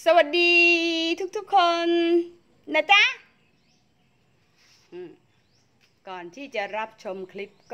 สวัสดีทุกคนนะจ๊ะก่อนที่จะรับชมคลิปก็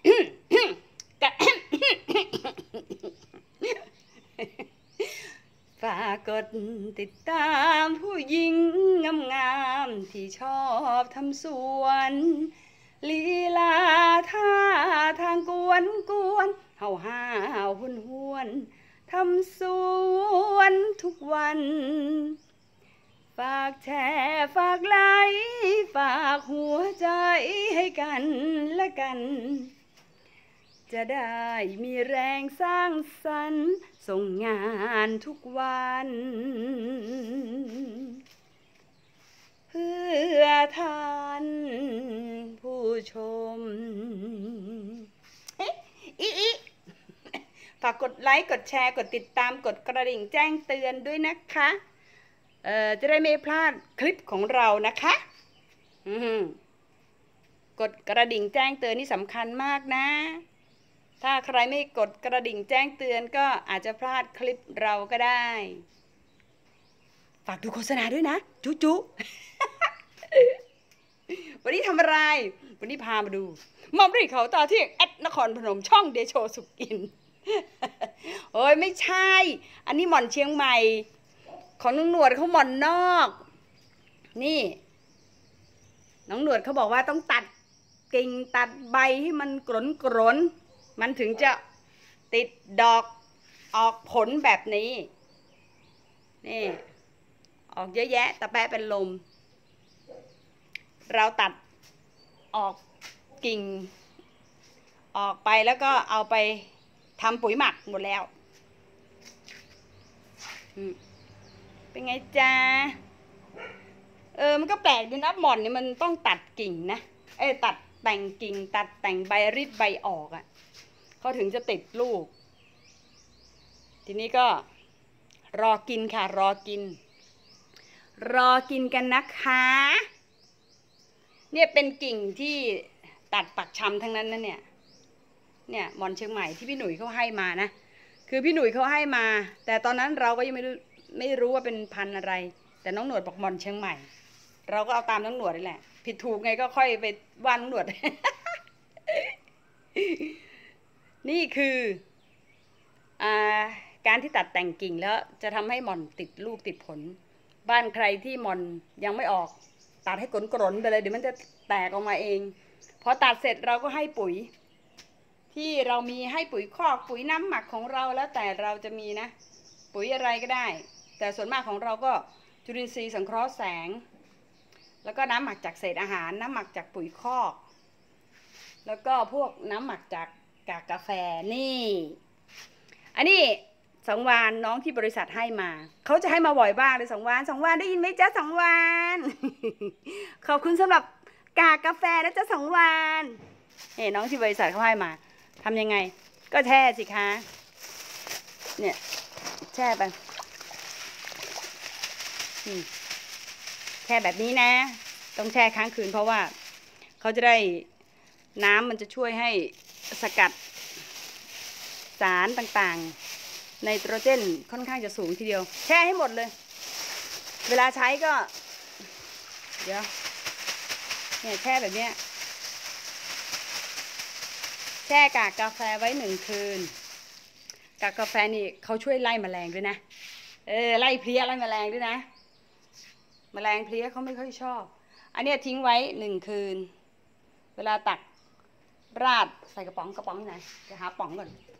ฝากกดติดตามผู้หญิงงามๆที่ชอบทำสวนลีลาท่าทางกวนเฮาห้วนทำสวนทุกวันฝากแชร์ฝากไลค์ฝากหัวใจให้กันและกันจะได้มีแรงสร้างสรรค์ส่งงานทุกวันเพื่อท่านผู้ชมฝากกดไลค์กดแชร์กดติดตามกดกระดิ่งแจ้งเตือนด้วยนะคะจะได้ไม่พลาดคลิปของเรานะคะกดกระดิ่งแจ้งเตือนนี่สำคัญมากนะถ้าใครไม่กดกระดิ่งแจ้งเตือนก็อาจจะพลาดคลิปเราก็ได้ฝากดูโฆษณาด้วยนะจุวันนี้ทำอะไรวันนี้พามาดูมอมรีเขาตาที่นครพนมช่องเดโชสุกินโอ้ยไม่ใช่อันนี้หม่อนเชียงใหม่ของน้องหนวดเขาหม่อนนอกนี่น้องหนวดเขาบอกว่าต้องตัดกิ่งตัดใบให้มันกรนมันถึงจะติดดอกออกผลแบบนี้นี่ออกเยอะแยะตะแปะเป็นลมเราตัดออกกิ่งออกไปแล้วก็เอาไปทำปุ๋ยหมักหมดแล้วเป็นไงจ๊ะมันก็แปลกดีนะหม่อนนี่มันต้องตัดกิ่งนะตัดแต่งกิ่งตัดแต่งใบริดใบออกอ่ะเขาถึงจะติดลูกทีนี้ก็รอกินค่ะรอกินกันนะคะเนี่ยเป็นกิ่งที่ตัดปักชำทั้งนั้นนะเนี่ยหม่อนเชียงใหม่ที่พี่หนุ่ยเขาให้มานะคือพี่หนุ่ยเขาให้มาแต่ตอนนั้นเราก็ยังไม่รู้ว่าเป็นพันธุ์อะไรแต่น้องหนวดบอกหม่อนเชียงใหม่เราก็เอาตามน้องหนวดนี่แหละผิดถูกไงก็ค่อยไปว่าน้องหนวด นี่คือการที่ตัดแต่งกิ่งแล้วจะทำให้หม่อนติดลูกติดผลบ้านใครที่หม่อนยังไม่ออกตัดให้กรนไปเลยเดี๋ยวมันจะแตกออกมาเองพอตัดเสร็จเราก็ให้ปุ๋ยที่เรามีให้ปุ๋ยคอกปุ๋ยน้ำหมักของเราแล้วแต่เราจะมีนะปุ๋ยอะไรก็ได้แต่ส่วนมากของเราก็จุลินทรีย์สังเคราะห์แสงแล้วก็น้ำหมักจากเศษอาหารน้ำหมักจากปุ๋ยคอกแล้วก็พวกน้ำหมักจากกากกาแฟนี่อันนี้สังวานน้องที่บริษัทให้มาเขาจะให้มาบ่อยบ้างเลยสังวานได้ยินไหมจ๊ะสังวาน ขอบคุณสำหรับกากกาแฟนะจ๊ะสังวานน้องที่บริษัทเขาให้มาทำยังไงก็แช่สิคะเนี่ยแช่ไปแช่แบบนี้นะต้องแช่ค้างคืนเพราะว่าเขาจะได้น้ำมันจะช่วยให้สกัดสารต่างๆไนโตรเจนค่อนข้างจะสูงทีเดียวแช่ให้หมดเลยเวลาใช้ก็เดี๋ยวเนี่ยแช่แบบเนี้ยแช่กากกาแฟไว้1 คืนกากกาแฟนี่เขาช่วยไล่แมลงด้วยนะไล่เพลี้ยไล่แมลงด้วยนะแมลงเพลี้ยเขาไม่ค่อยชอบอันนี้ทิ้งไว้1 คืนเวลาตักราดใส่กระป๋องไหนจะหาป๋องก่อน